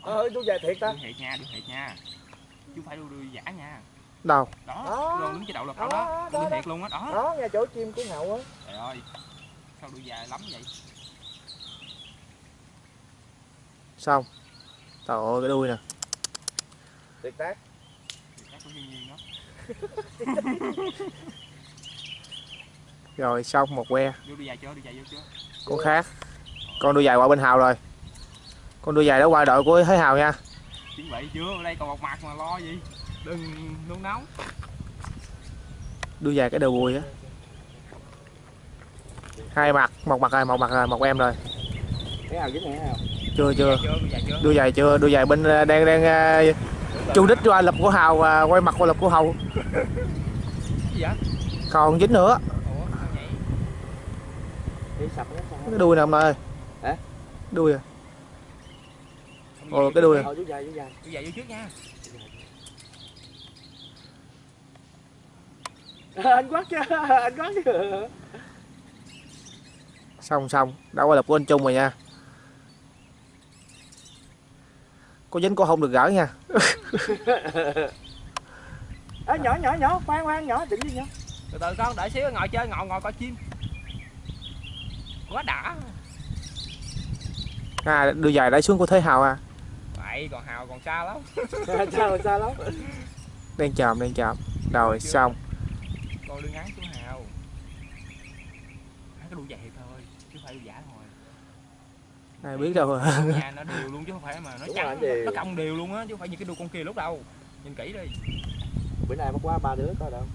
Đuôi dài thiệt ta. Đuôi thiệt nha, chứ không phải đuôi giả nha. Đâu? Đó, đứng cái đầu lật đó, đuôi thiệt luôn á, đó. Đó, ngay chỗ chim cuốn hậu á. Trời ơi, sao đuôi dài lắm vậy? Xong. Trời ơi cái đuôi nè. Tuyệt tác. Chắc của thiên nhiên đó. Rồi xong một que. Vô đuôi dài chưa? Đuôi dài vô chưa? Con khác. Con đuôi dài qua bên Hào rồi. Con đuôi dài đó qua đội của Thế Hào nha. Chuẩn bị chưa? Ở đây còn một mặt mà lo gì? Đừng nôn nóng. Đuôi dài cái đầu bùi á. Hai mặt, một mặt rồi, một em rồi. Thế Hào dính này Hào. Chưa. Đuôi dài chưa? Đuôi dài bên đang chu đích qua lập của Hào và quay mặt qua lập của Hậu. Cái gì vậy? Còn dính nữa. Ủa, sao vậy? Đi sập nó sao? Cái đuôi nè ông ơi. Hả? Đuôi à. Ồ cái đuôi à. Đuôi dài. Đuôi dài vô trước nha. Anh quát chứ, anh quát chứ. Xong, đã qua lập của anh Trung rồi nha. Có dính cô không được gỡ nha. À, nhỏ, khoan nhỏ, đừng đi nhỏ. Từ từ con, đợi xíu ngồi chơi, ngồi coi chim. Quá đã. À, đuôi dài đã xuống của Thế Hào à. Vậy còn Hào còn xa lắm. Sao lắm. Đang chồm. Rồi xong. Con đuôi ngắn của Hào. Cái đuôi dài thiệt thôi, chứ không phải đuôi giả thôi. Ai biết đâu. Nha, nó đều luôn chứ không phải mà nó trắng, nó cong đều luôn á, chứ không phải như cái đuôi con kia lúc đâu. Nhìn kỹ đi. Bữa nay mất quá 3 đứa có đâu.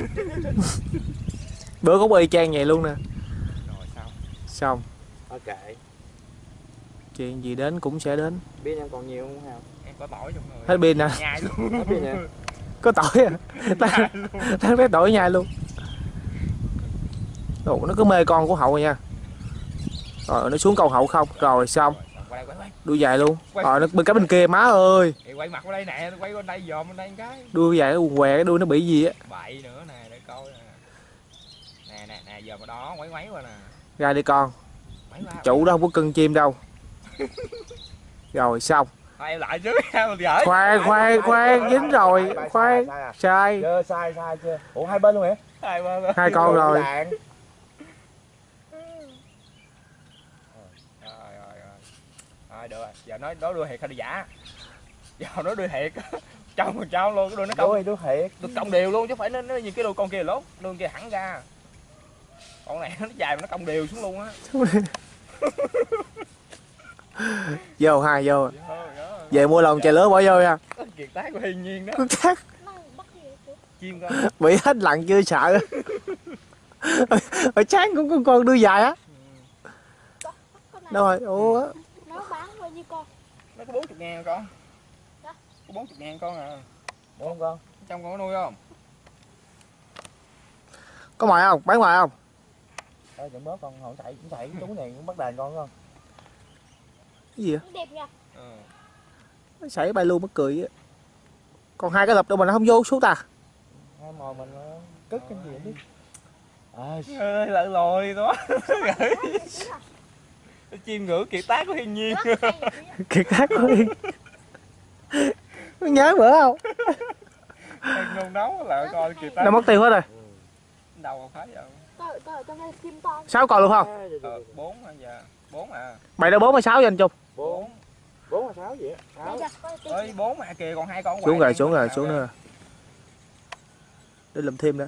Bữa cũng y chang vậy luôn nè. Rồi Xong. Ok. Chuyện gì đến cũng sẽ đến. Pin em còn nhiều không Hào? em có tỏi trong người. Hết pin nè. Nhai luôn. Hết pin nè. Có tỏi à. Đang thấy tỏi nhai luôn. Ồ, nó cứ mê con của Hậu rồi nha. Rồi nó xuống câu Hậu không. Rồi xong. Quay. Đuôi dài luôn. Rồi nó bên cái bên kia má ơi. Quay mặt qua đây nè, quay qua đây dòm bên đây cái. Đuôi dài nó quần què, cái đuôi nó bị gì á. Bậy nữa nè, để coi nè. Nè giờ mà đó quấy qua nè. Ra đi con. Chủ đó không có cưng chim đâu. Rồi xong. Thôi em lại trước em gửi. Khoan dính rồi. Khoan. Sai. Chưa, sai chưa? Ủa hai bên luôn hả? Hai con rồi. Rồi được rồi. Giờ nói đuôi thiệt hay đuôi giả? Giờ nói đuôi thiệt. 100% luôn, cái đuôi nó cong. Đuôi thiệt. Được cong đều luôn chứ phải nó như cái đuôi con kia lốt, đuôi kia hẳn ra. Con này nó dài mà nó cong đều xuống luôn á. Vô. Về mua lồng chài lứa bỏ vô nha. Kiệt tác của thiên nhiên đó. Kiệt tác. Chim con. Bị hết lặn chưa sợ. Ở chán cũng có con đuôi dài á. Đâu rồi? Ủa. Nó bán bao nhiêu con? Nó có 40.000 con. Có 40.000 con à. Đúng không con? Trong con có nuôi không? Có mồi không? Bán mồi không? Thôi chậm bớt con, không chạy trúng này cũng bắt đàn con không? Cái gì vậy? Đẹp nha. Nó xảy bay luôn mất cười á. Còn hai cái lập đâu mà nó không vô xuống ta. Hai mồi mình cất cái gì biết. Ơi lợn lồi đó. Chim ngữ kiệt tác của thiên nhiên. Kiệt tác của thiên. Có nhớ bữa không? Nôn nóng lại coi kiệt tác. Nó mất tiêu hết rồi. Đâu không phải vậy. Coi trong đây chim to. 6 con luôn không? 4 hả giờ? 4 à. Mày đã 4 hay 6 với anh Trung? 4 hay 6 vậy? 6. Ơi 4 mà kìa còn 2 con. Xuống nữa. Để làm thêm nữa.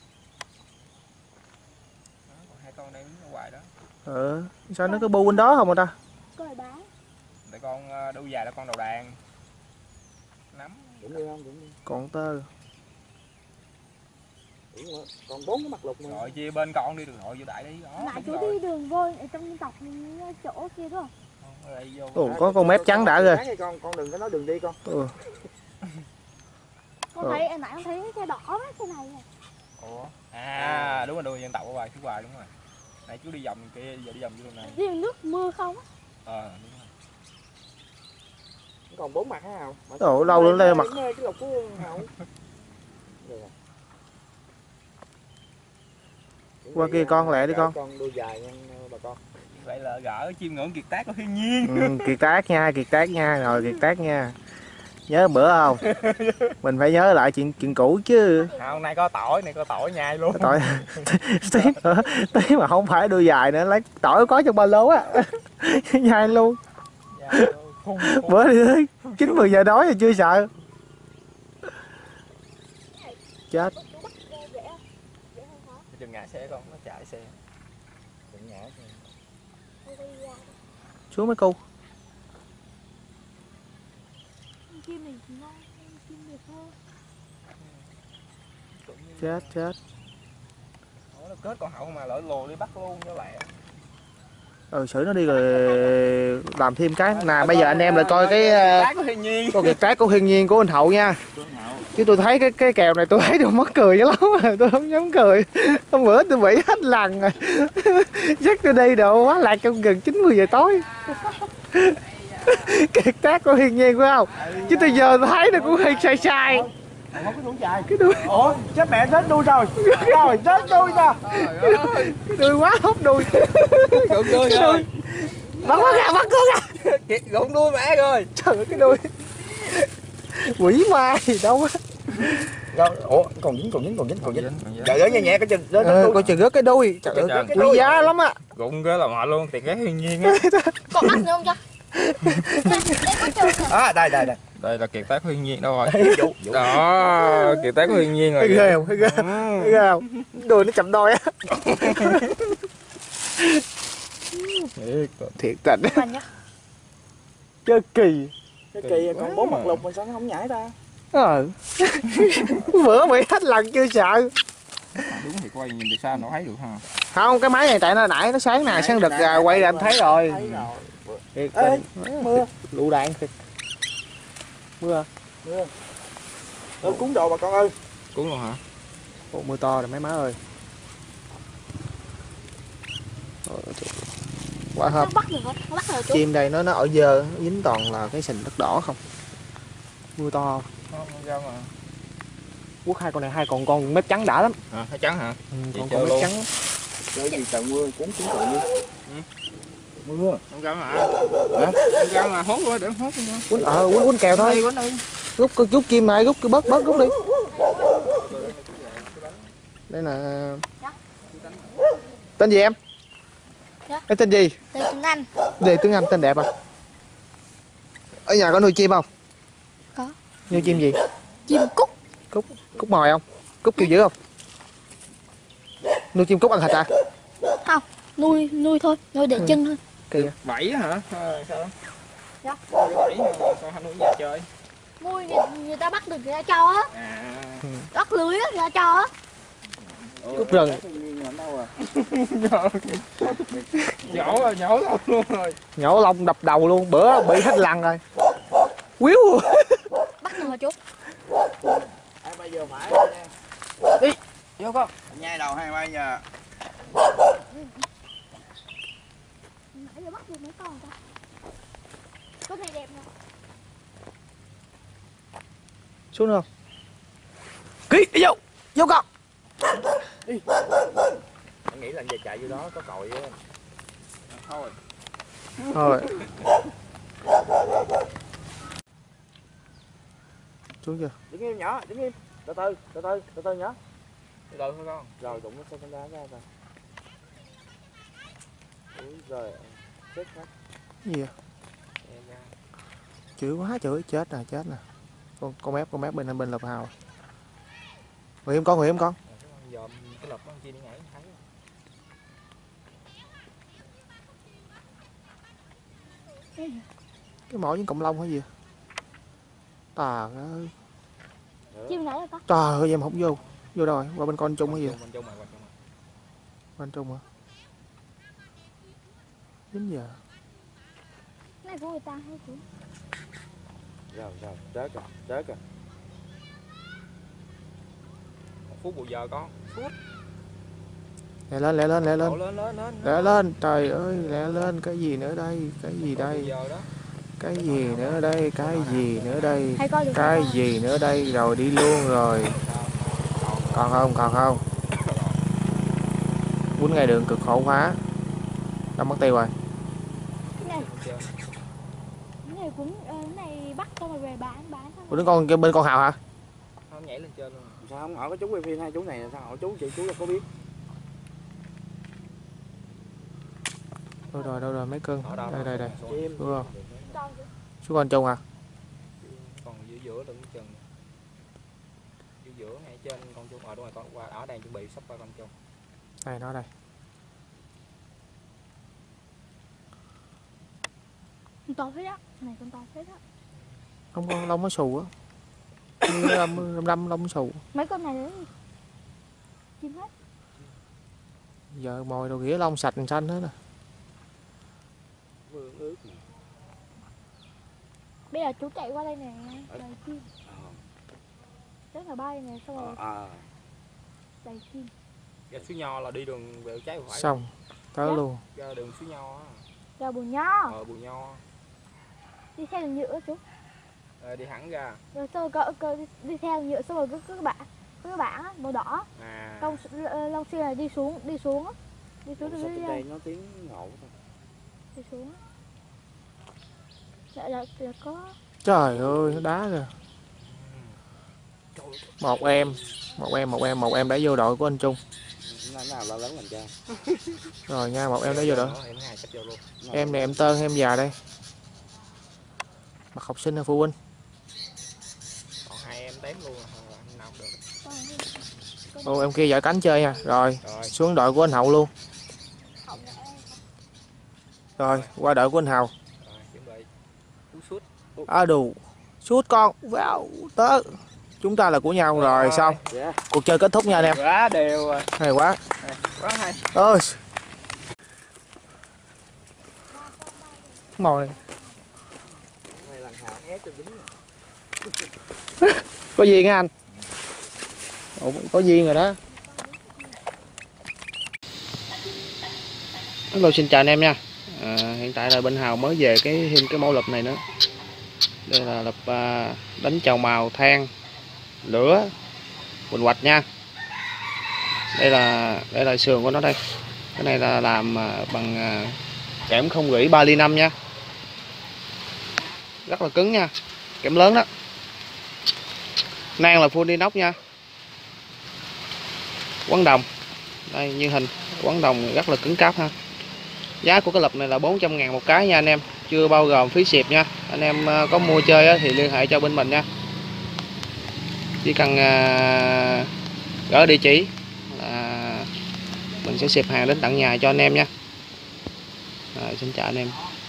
Còn 2 con đây đứng ngoài đó. Sao nó cứ bu bên đó không mà ta? Coi bán. Để con đuôi dài là con đầu đàn. Nắm. Đúng đi không? Đúng đi. Còn tơ. Còn 4 cái mặt lục mà. Rồi chia bên con đi được rồi vô đại đi đó. Nãy chú đi đường vô ở trong dọc chỗ kia đó. Ồ, có con mép trắng đã rồi. Con đừng có nói đường đi con. Con thấy em nãy con thấy cái đỏ đó, cái này nè. Ủa? À đúng rồi, đuôi dân tộc ở ngoài phía ngoài đúng rồi. Nãy chú đi vòng kia, giờ đi vòng vô đường này. Riêng nước mưa không á. Đúng rồi. Còn 4 mặt hả Hào? Ồ, lâu nữa lên mặt. Cái lục của Hào. Qua kia con lẹ đi con. Con đuôi dài nha bà con. Vậy là gỡ chiêm ngưỡng kiệt tác của thiên nhiên. Kiệt tác nha, kiệt tác nha, rồi kiệt tác nha. Nhớ bữa không? Mình phải nhớ lại chuyện cũ chứ. Hôm nay có tỏi nhai luôn. Tỏi tí mà không phải đuôi dài nữa, lấy tỏi có trong ba lô á. Nhai luôn. Bữa đi tới 9-10 giờ đói rồi chưa sợ. Chết. Đừng ngã xe con, nó chạy xe. Đừng ngã. Xuống mấy cu. Chim này ngon, chim đẹp hơn. Chết. Nó kết con hậu mà lỡ lùa đi bắt luôn cho lẹ. Xử nó đi rồi làm thêm cái. Nè bây giờ anh em lại coi cái con kiệt tác của thiên nhiên của anh Hậu nha. Chứ tôi thấy cái kèo này tôi thấy tôi mất cười dữ lắm rồi, tôi không dám cười. Hôm bữa tôi bị hết lần rồi. Chắc tôi đi độ quá lạc trong gần 9-10 giờ tối. Kiệt tác của thiên nhiên phải không? Chứ tôi giờ tôi thấy nó cũng hơi sai. Không có đuôi dài. Cái đuôi. Ủa, chết mẹ chết đuôi rồi. Rồi, chết đuôi nè. Cái đuôi quá hút đuôi. Gụng đuôi rồi. Bắt con ra. Gụng đuôi mẹ rồi. Trời ơi cái đuôi. Quỷ ma gì đâu á. Ủa, còn dính. Trời ơi nhẹ cái chừng rớt đuôi. Coi chừng rớt cái đuôi. Trời ơi quý giá lắm á. Gụng cái là mệt luôn, tiền cái thiên nhiên á. Còn mắt nữa không cho? Đây. Đây là kiệt tác thiên nhiên đâu rồi. Đó, kiệt tác thiên nhiên rồi. Thấy ghê không? Thấy ghê không? Đuôi nó chậm đôi á. Thiệt tình. Chơi kỳ. Cái kỳ còn 4 mặt lục mà sao nó không nhảy ta? Bữa bị hết lần chưa sợ. Đúng thì quay nhìn từ xa nó thấy được ha. Không, cái máy này tại nó nãy nó sáng nè, sáng đực quay ra anh thấy rồi. Thiệt tình. Mưa. Lựu đạn thiệt. Mưa. Cuốn đồ bà con ơi. Cuốn luôn hả? Ồ, mưa to rồi mấy má ơi. Quá hợp. Bắt được hả? Nó bắt rồi chú. Chim đây nó ở dơ, nó dính toàn là cái sình đất đỏ không. Mưa to. Không sao mà. Quất hai con này, hai con mép trắng đã lắm. Thấy trắng hả? Con mép trắng. Chơi gì trời mưa cuốn cuốn đồ. Mưa. Không sao mà. Hả? Không sao mà hốt qua để hốt luôn. Quýnh kèo thôi. Rút chim này, rút bớt rút đi. Đây là tên gì em? Dạ. Cái tên gì? Tên tiếng Anh. Đề tiếng Anh tên đẹp à? Ở nhà có nuôi chim không? Có. Nuôi chim gì? Chim cút. Cút mồi không? Cút kêu dữ không? Nuôi chim cút ăn thịt à? Không, nuôi thôi, nuôi để chân thôi. Kìa. Bẫy hả? Sao? Dạ. Bẫy hả? Sao không nuôi nhà chơi? Nuôi người ta bắt được người ta cho á. Bắt lưới á người ta cho á. Cút rừng. Nhổ luôn rồi. Nhổ lông đập đầu luôn, bữa bị hết lần rồi. Quýu. Bắt được hả chú? Bây giờ phải Đi, vô con. nhai đầu 2-3 giờ. Nãy giờ bắt được mấy con ta? Con này đẹp nè. Xuống không? Ký, đi vô. Vô con. Đi. Anh nghĩ là về chạy vô đó có còi á. Thôi. Thôi. Xuống chưa? Đứng im nhỏ, đứng im. Từ từ nhỏ. Từ từ thôi con. Rồi đụng nó xe con đá ra rồi. Úi giời, chết hết. Cái gì vậy? Chửi quá chửi, chết nè. Con mép bên Lộc Hào. Ngồi im con. Dòm cái lộc con chi đi nhảy thấy. Cái mỏ với cộng lông hay gì? Trời ơi. Chim nãy là có. Trời ơi em không vô. Vô đâu rồi? Qua bên con Trung hay gì? Bên Trung mà. Bên Trung hả? Đến giờ. Cái này của người ta hay chú? Rồi, chết rồi. 1 phút bù giờ con. Lẹ lên. Lên. Lẹ lên, trời ơi, lẹ lên, cái gì nữa đây? Cái gì đây? Cái gì nữa đây? Cái gì nữa đây? Rồi đi luôn rồi. Còn không? Quýnh ngay đường cực khổ quá. Đâu mất tiêu rồi. cuốn này bắt xong rồi về bán xong. Ủa, con kia bên con Hào hả? Không nhảy lên trên luôn. Sao không hỏi có chú quay phim hai chú này là sao hỏi chú chị chú là có biết. Đâu rồi mấy cưng. Đây. Chim. Đúng không? Chú con trông à? Còn giữa đừng chừng. Giữa ngay trên con chung. Đúng rồi, con qua ở đang chuẩn bị sắp qua con chung. Đây nó đây. Con to phết á, này con to phết á. Không con lông nó xù á. Lâm lông xù. Mấy con này nữa chim hết. Giờ mồi đồ ghĩa lông sạch xanh hết nè. Mưa ướt nè. Bây giờ chú chạy qua đây nè, đầy chim. Rất là bay nè, xong rồi đầy chim. Ra Suối Nho là đi đường về trái phải. Xong tới luôn. Ra đường Suối Nho á. Ra Bù Nho. Bù Nho. Đi xe đường nhựa chú. Đi thẳng ra. Rồi xong rồi đi theo nhựa xong rồi cái bảng á, màu đỏ. À. Long Xuyên là đi xuống á. Đi xuống Sao từ trên đây nó tiếng ngộ thôi. đi xuống á. Dạ có. Trời ơi nó đá kìa. Một em đã vô đội của anh Trung. Nào lo lớn làm cha. Rồi nha, một em đã vô đội. Em hai sắp vô luôn. Em này em Tơn em già đây. Mặt học sinh hay phụ huynh? Còn hai em tém luôn nào được. Ô em kia giỏi cánh chơi nha. Rồi xuống đội của anh Hậu luôn. Rồi qua đội của anh Hậu. Rồi chuẩn bị. Cú sút. Đủ. Sút con vào tớ. Chúng ta là của nhau rồi xong. Yeah. Cuộc chơi kết thúc nha anh em. Quá đều rồi. Hay quá. Quá hay. Ơi. Mồi. Này lần Hào ép cho dính. Có duyên hả anh? Ủa, có duyên rồi đó. Hello xin chào anh em nha. Hiện tại là bên Hào mới về thêm cái mẫu lập này nữa. Đây là lập đánh chào màu than lửa quỳnh quạch nha. Đây là sườn của nó đây. Cái này là làm bằng kẽm không rỉ 3ly5 nha. Rất là cứng nha. Kẽm lớn đó. Nang là full inox nha. Quấn đồng. Đây như hình quấn đồng rất là cứng cáp ha. Giá của cái lập này là 400.000 một cái nha anh em, chưa bao gồm phí ship nha. Anh em có mua chơi thì liên hệ cho bên mình nha. Chỉ cần gửi địa chỉ là mình sẽ ship hàng đến tận nhà cho anh em nha. Xin chào anh em.